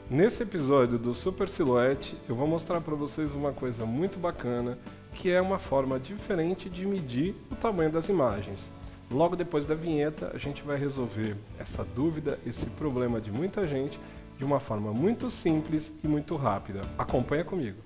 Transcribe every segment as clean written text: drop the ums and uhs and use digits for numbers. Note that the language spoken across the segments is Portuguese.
Nesse episódio do Super Silhouette, eu vou mostrar para vocês uma coisa muito bacana, que é uma forma diferente de medir o tamanho das imagens. Logo depois da vinheta, a gente vai resolver essa dúvida, esse problema de muita gente, de uma forma muito simples e muito rápida. Acompanha comigo.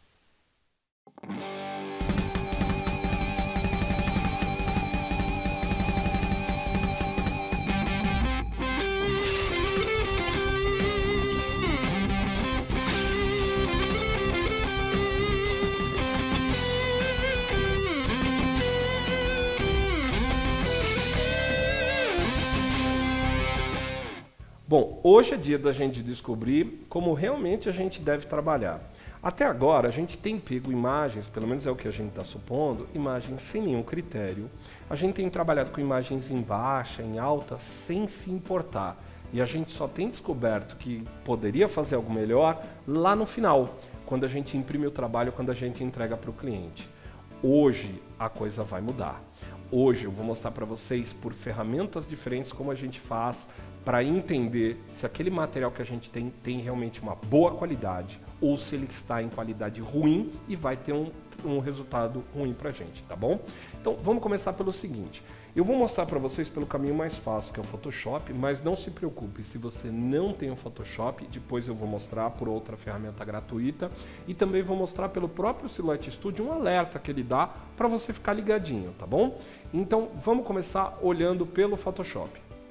Bom, hoje é dia da gente descobrir como realmente a gente deve trabalhar. Até agora a gente tem pego imagens, pelo menos é o que a gente está supondo, imagens sem nenhum critério. A gente tem trabalhado com imagens em baixa, em alta, sem se importar. E a gente só tem descoberto que poderia fazer algo melhor lá no final, quando a gente imprime o trabalho, quando a gente entrega para o cliente. Hoje a coisa vai mudar. Hoje eu vou mostrar para vocês por ferramentas diferentes como a gente faz para entender se aquele material que a gente tem realmente uma boa qualidade ou se ele está em qualidade ruim e vai ter um resultado ruim para a gente, tá bom? Então vamos começar pelo seguinte, eu vou mostrar para vocês pelo caminho mais fácil, que é o Photoshop, mas não se preocupe, se você não tem o Photoshop, depois eu vou mostrar por outra ferramenta gratuita e também vou mostrar pelo próprio Silhouette Studio um alerta que ele dá para você ficar ligadinho, tá bom? Então vamos começar olhando pelo Photoshop.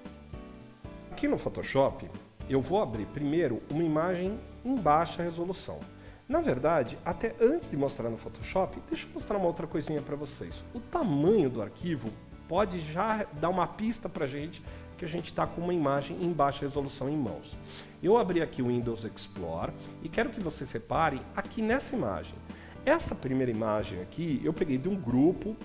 Aqui no Photoshop, eu vou abrir primeiro uma imagem em baixa resolução. Na verdade, até antes de mostrar no Photoshop, deixa eu mostrar uma outra coisinha para vocês. O tamanho do arquivo pode já dar uma pista para a gente que a gente está com uma imagem em baixa resolução em mãos. Eu abri aqui o Windows Explorer e quero que vocês reparem aqui nessa imagem. Essa primeira imagem aqui, eu peguei de um grupo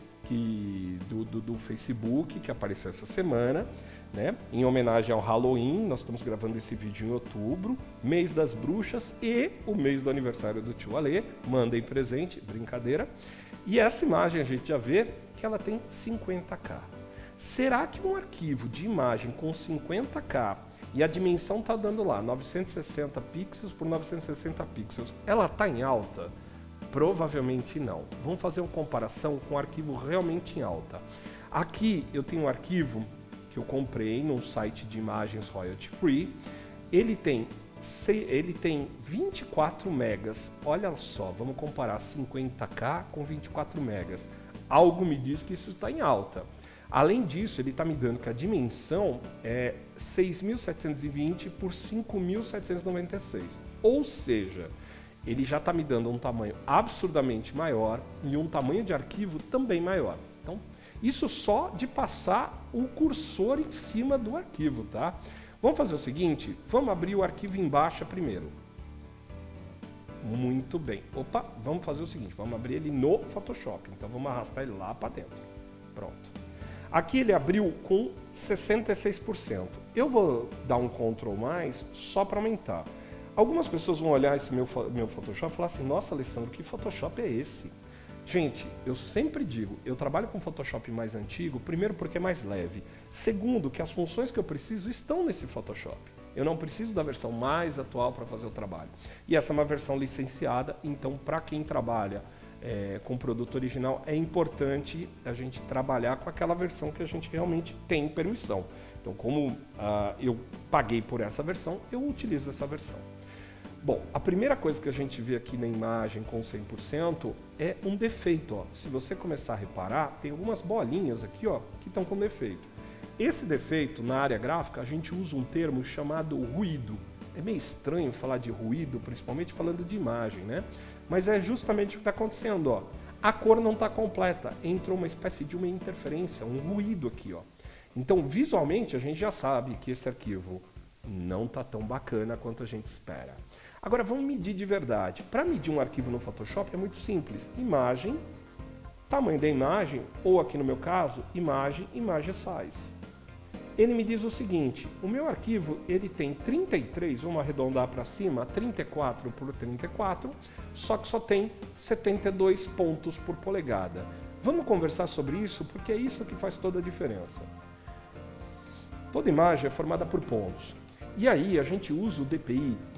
do Facebook que apareceu essa semana, né? Em homenagem ao Halloween. Nós estamos gravando esse vídeo em outubro, mês das bruxas e o mês do aniversário do tio Alê. Mandem presente, brincadeira. E essa imagem a gente já vê que ela tem 50K. Será que um arquivo de imagem com 50K e a dimensão está dando lá 960 pixels por 960 pixels, ela está em alta? Provavelmente não. Vamos fazer uma comparação com um arquivo realmente em alta. Aqui eu tenho um arquivo que eu comprei num site de imagens royalty free. Ele tem 24 megas. Olha só, vamos comparar 50K com 24 megas. Algo me diz que isso está em alta. Além disso, ele está me dando que a dimensão é 6.720 por 5.796. Ou seja, ele já está me dando um tamanho absurdamente maior e um tamanho de arquivo também maior. Então, isso só de passar o cursor em cima do arquivo, tá? Vamos fazer o seguinte, vamos abrir o arquivo em baixa primeiro. Muito bem. Opa, vamos fazer o seguinte, vamos abrir ele no Photoshop. Então vamos arrastar ele lá para dentro. Pronto. Aqui ele abriu com 66%. Eu vou dar um Ctrl+, só para aumentar. Algumas pessoas vão olhar esse meu Photoshop e falar assim, nossa, Alessandro, que Photoshop é esse? Gente, eu sempre digo, eu trabalho com Photoshop mais antigo, primeiro porque é mais leve, segundo que as funções que eu preciso estão nesse Photoshop. Eu não preciso da versão mais atual para fazer o trabalho. E essa é uma versão licenciada, então para quem trabalha com produto original, é importante a gente trabalhar com aquela versão que a gente realmente tem permissão. Então como eu paguei por essa versão, eu utilizo essa versão. Bom, a primeira coisa que a gente vê aqui na imagem com 100% é um defeito. Ó. Se você começar a reparar, tem algumas bolinhas aqui ó, que estão com defeito. Esse defeito, na área gráfica, a gente usa um termo chamado ruído. É meio estranho falar de ruído, principalmente falando de imagem, né? Mas é justamente o que está acontecendo. Ó. A cor não está completa, entrou uma espécie de uma interferência, um ruído aqui. Ó. Então, visualmente, a gente já sabe que esse arquivo não está tão bacana quanto a gente espera. Agora vamos medir de verdade. Para medir um arquivo no Photoshop é muito simples. Imagem, tamanho da imagem, ou aqui no meu caso, imagem size. Ele me diz o seguinte, o meu arquivo ele tem 33, vamos arredondar para cima, 34 por 34, só que só tem 72 pontos por polegada. Vamos conversar sobre isso porque é isso que faz toda a diferença. Toda imagem é formada por pontos. E aí a gente usa o DPI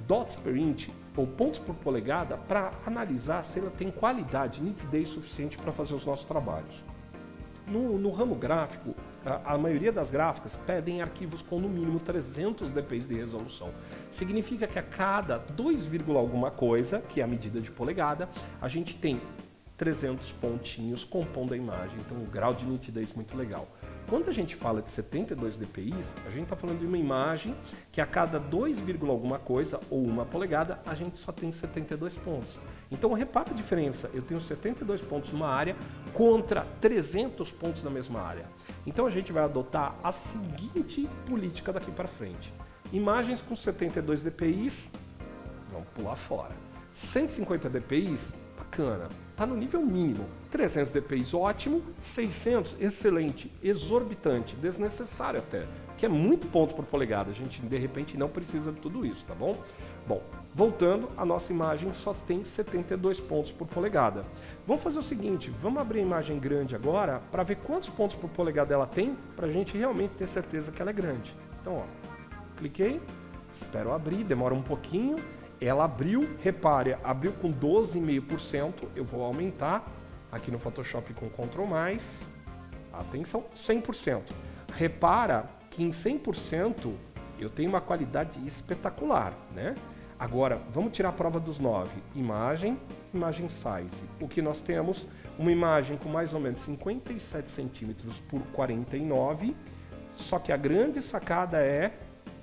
dots per inch, ou pontos por polegada, para analisar se ela tem qualidade, nitidez suficiente para fazer os nossos trabalhos. No ramo gráfico, a maioria das gráficas pedem arquivos com no mínimo 300 dpi de resolução. Significa que a cada 2, alguma coisa, que é a medida de polegada, a gente tem 300 pontinhos compondo a imagem. Então, um grau de nitidez muito legal. Quando a gente fala de 72 dpi, a gente está falando de uma imagem que a cada 2, alguma coisa, ou 1 polegada, a gente só tem 72 pontos. Então, repara a diferença. Eu tenho 72 pontos numa área contra 300 pontos na mesma área. Então, a gente vai adotar a seguinte política daqui para frente. Imagens com 72 dpi, vamos pular fora. 150 dpi, bacana. Está no nível mínimo. 300 dpi, ótimo. 600, excelente. Exorbitante, desnecessário até. Que é muito ponto por polegada. A gente, de repente, não precisa de tudo isso, tá bom? Bom, voltando, a nossa imagem só tem 72 pontos por polegada. Vamos fazer o seguinte, vamos abrir a imagem grande agora para ver quantos pontos por polegada ela tem, para a gente realmente ter certeza que ela é grande. Então, ó, cliquei, espero abrir, demora um pouquinho. Ela abriu, repare, abriu com 12,5%, eu vou aumentar aqui no Photoshop com Ctrl+, atenção, 100%. Repara que em 100% eu tenho uma qualidade espetacular, né? Agora, vamos tirar a prova dos 9. Imagem, imagem size. O que nós temos? Uma imagem com mais ou menos 57 centímetros por 49, só que a grande sacada é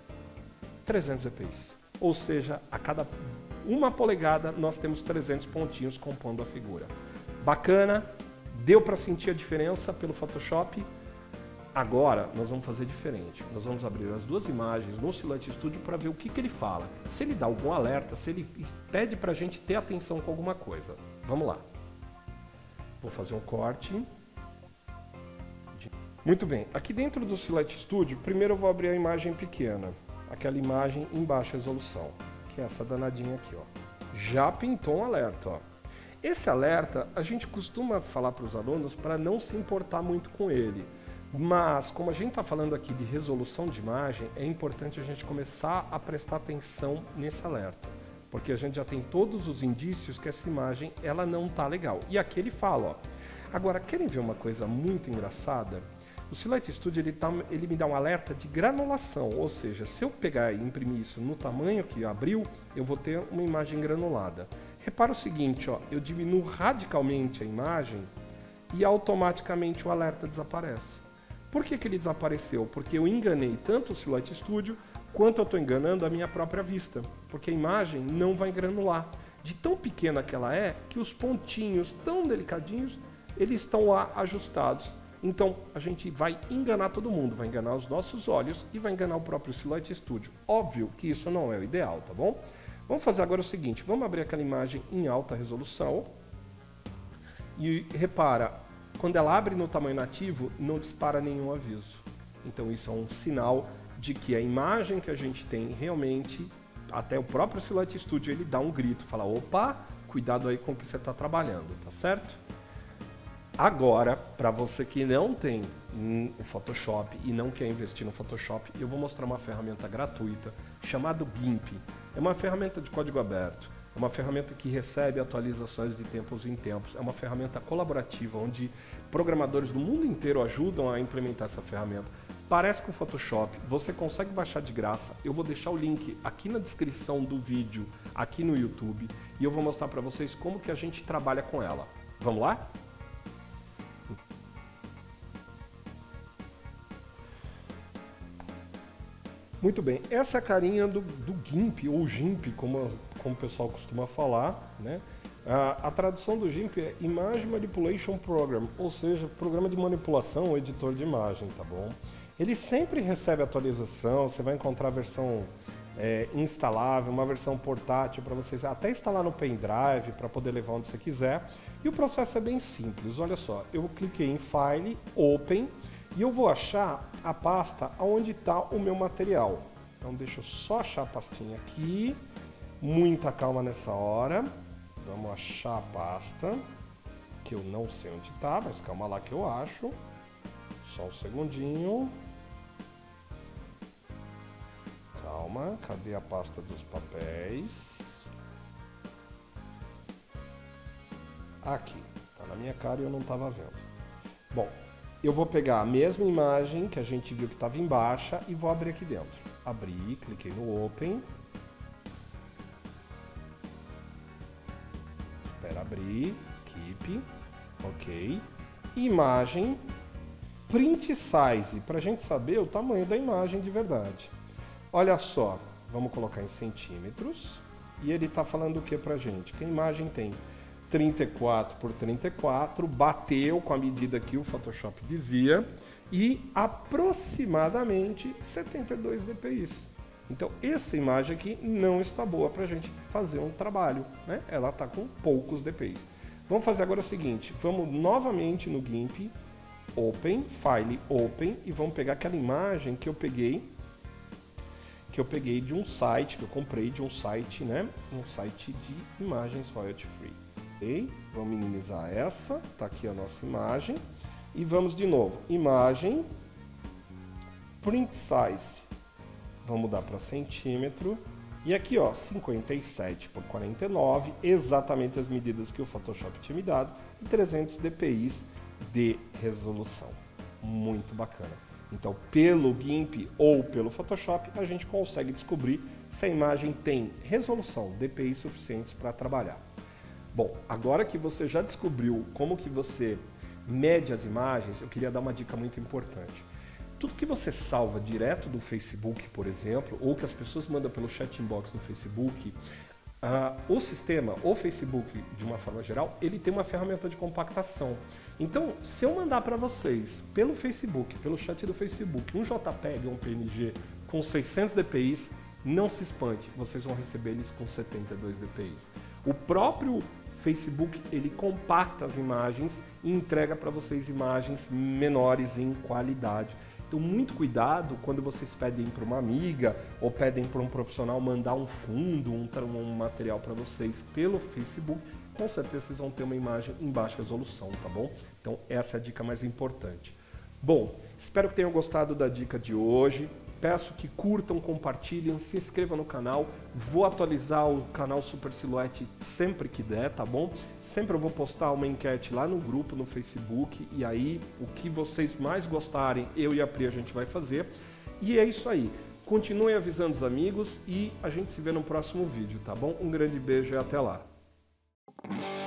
300 dpi. Ou seja, a cada 1 polegada nós temos 300 pontinhos compondo a figura. Bacana? Deu para sentir a diferença pelo Photoshop? Agora nós vamos fazer diferente. Nós vamos abrir as duas imagens no Silhouette Studio para ver o que ele fala. Se ele dá algum alerta, se ele pede para a gente ter atenção com alguma coisa. Vamos lá. Vou fazer um corte. Muito bem. Aqui dentro do Silhouette Studio, primeiro eu vou abrir a imagem pequena. Aquela imagem em baixa resolução, que é essa danadinha aqui, ó. Já pintou um alerta, ó. Esse alerta, a gente costuma falar para os alunos para não se importar muito com ele. Mas, como a gente está falando aqui de resolução de imagem, é importante a gente começar a prestar atenção nesse alerta. Porque a gente já tem todos os indícios que essa imagem, ela não está legal. E aqui ele fala, ó. Agora, querem ver uma coisa muito engraçada? O Silhouette Studio ele me dá um alerta de granulação, ou seja, se eu pegar e imprimir isso no tamanho que abriu, eu vou ter uma imagem granulada. Repara o seguinte, ó, eu diminuo radicalmente a imagem e automaticamente o alerta desaparece. Por que ele desapareceu? Porque eu enganei tanto o Silhouette Studio quanto eu estou enganando a minha própria vista, porque a imagem não vai granular. De tão pequena que ela é, que os pontinhos tão delicadinhos, eles estão lá ajustados. Então, a gente vai enganar todo mundo, vai enganar os nossos olhos e vai enganar o próprio Silhouette Studio. Óbvio que isso não é o ideal, tá bom? Vamos fazer agora o seguinte, vamos abrir aquela imagem em alta resolução e repara, quando ela abre no tamanho nativo, não dispara nenhum aviso. Então, isso é um sinal de que a imagem que a gente tem realmente, até o próprio Silhouette Studio, ele dá um grito, fala, opa, cuidado aí com o que você está trabalhando, tá certo? Agora, para você que não tem o Photoshop e não quer investir no Photoshop, eu vou mostrar uma ferramenta gratuita chamada GIMP. É uma ferramenta de código aberto, é uma ferramenta que recebe atualizações de tempos em tempos, é uma ferramenta colaborativa onde programadores do mundo inteiro ajudam a implementar essa ferramenta. Parece com o Photoshop, você consegue baixar de graça. Eu vou deixar o link aqui na descrição do vídeo, aqui no YouTube, e eu vou mostrar para vocês como que a gente trabalha com ela. Vamos lá? Muito bem, essa é a carinha do GIMP, ou GIMP, como o pessoal costuma falar, né? A tradução do GIMP é Image Manipulation Program, ou seja, programa de manipulação ou editor de imagem, tá bom? Ele sempre recebe atualização, você vai encontrar a versão instalável, uma versão portátil para você até instalar no pendrive para poder levar onde você quiser. E o processo é bem simples, olha só, eu cliquei em File, Open, e eu vou achar a pasta onde está o meu material. Então deixa eu só achar a pastinha aqui. Muita calma nessa hora. Vamos achar a pasta, que eu não sei onde está, mas calma lá que eu acho. Só um segundinho. Calma. Calma, cadê a pasta dos papéis? Aqui, tá na minha cara e eu não estava vendo. Bom, eu vou pegar a mesma imagem que a gente viu que estava em baixa e vou abrir aqui dentro. Abri, cliquei no Open. Espera abrir, Keep, ok. Imagem, Print Size, para a gente saber o tamanho da imagem de verdade. Olha só, vamos colocar em centímetros. E ele está falando o que para a gente? Que a imagem tem 34 por 34, bateu com a medida que o Photoshop dizia, e aproximadamente 72 dpi. Então, essa imagem aqui não está boa para a gente fazer um trabalho, né? Ela está com poucos dpi. Vamos fazer agora o seguinte, vamos novamente no GIMP, Open, File, Open, e vamos pegar aquela imagem que eu peguei de um site, que eu comprei de um site, né? Um site de imagens royalty free. Ok? Vamos minimizar essa, tá aqui a nossa imagem. E vamos de novo, imagem, Print Size, vamos mudar para centímetro. E aqui, ó, 57 por 49, exatamente as medidas que o Photoshop tinha me dado, e 300 dpi de resolução. Muito bacana. Então, pelo GIMP ou pelo Photoshop, a gente consegue descobrir se a imagem tem resolução, dpi suficientes para trabalhar. Bom, agora que você já descobriu como que você mede as imagens, eu queria dar uma dica muito importante. Tudo que você salva direto do Facebook, por exemplo, ou que as pessoas mandam pelo chat inbox do Facebook, o sistema, o Facebook, de uma forma geral, ele tem uma ferramenta de compactação. Então, se eu mandar para vocês, pelo Facebook, pelo chat do Facebook, um JPEG ou um PNG com 600 dpi, não se espante, vocês vão receber eles com 72 dpi. O próprio Facebook, ele compacta as imagens e entrega para vocês imagens menores em qualidade. Então, muito cuidado quando vocês pedem para uma amiga ou pedem para um profissional mandar um fundo, um material para vocês pelo Facebook, com certeza vocês vão ter uma imagem em baixa resolução, tá bom? Então, essa é a dica mais importante. Bom, espero que tenham gostado da dica de hoje. Peço que curtam, compartilhem, se inscrevam no canal. Vou atualizar o canal Super Silhouette sempre que der, tá bom? Sempre eu vou postar uma enquete lá no grupo, no Facebook. E aí, o que vocês mais gostarem, eu e a Pri a gente vai fazer. E é isso aí. Continuem avisando os amigos e a gente se vê no próximo vídeo, tá bom? Um grande beijo e até lá.